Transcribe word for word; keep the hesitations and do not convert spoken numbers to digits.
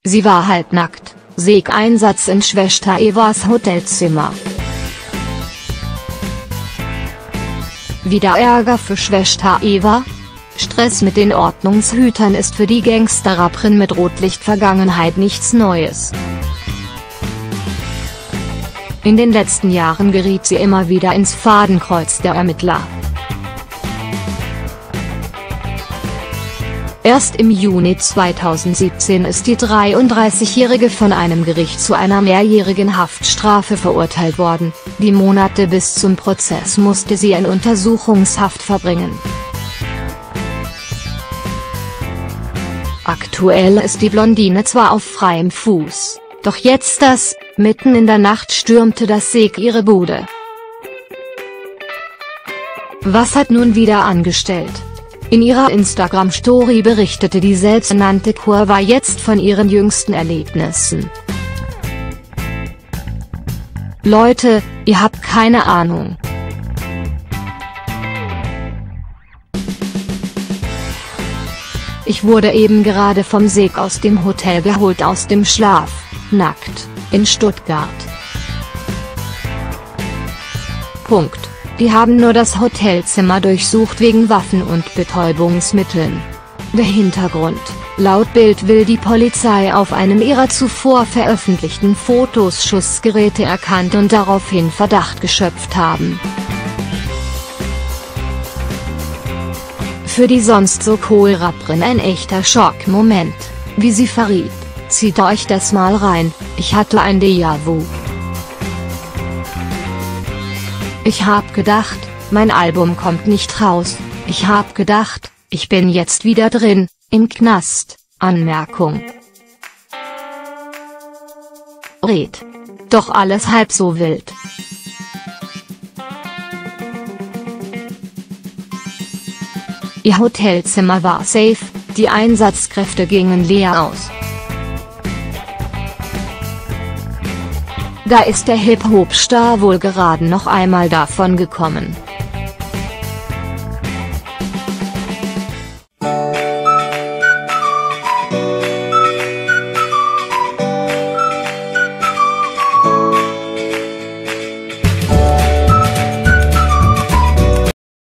Sie war halbnackt, Seg-Einsatz in Schwester Evas Hotelzimmer. Wieder Ärger für Schwester Eva? Stress mit den Ordnungshütern ist für die Gangsterrapperin mit Rotlicht-Vergangenheit nichts Neues. In den letzten Jahren geriet sie immer wieder ins Fadenkreuz der Ermittler. Erst im Juni zweitausendsiebzehn ist die dreiunddreißigjährige von einem Gericht zu einer mehrjährigen Haftstrafe verurteilt worden, die Monate bis zum Prozess musste sie in Untersuchungshaft verbringen. Aktuell ist die Blondine zwar auf freiem Fuß, doch jetzt das, mitten in der Nacht stürmte das Seg ihre Bude. Was hat nun wieder angestellt? In ihrer Instagram-Story berichtete die selbsternannte Curva jetzt von ihren jüngsten Erlebnissen. Leute, ihr habt keine Ahnung. Ich wurde eben gerade vom Seg aus dem Hotel geholt aus dem Schlaf, nackt, in Stuttgart. Punkt. Die haben nur das Hotelzimmer durchsucht wegen Waffen und Betäubungsmitteln. Der Hintergrund: Laut Bild will die Polizei auf einem ihrer zuvor veröffentlichten Fotos Schussgeräte erkannt und daraufhin Verdacht geschöpft haben. Für die sonst so cool Rapperin ein echter Schockmoment, wie sie verriet. Zieht euch das mal rein, ich hatte ein Déjà-vu. Ich hab gedacht, mein Album kommt nicht raus, ich hab gedacht, ich bin jetzt wieder drin, im Knast, Anmerkung. Red. Doch alles halb so wild. Ihr Hotelzimmer war safe, die Einsatzkräfte gingen leer aus. Da ist der Hip-Hop-Star wohl gerade noch einmal davon gekommen.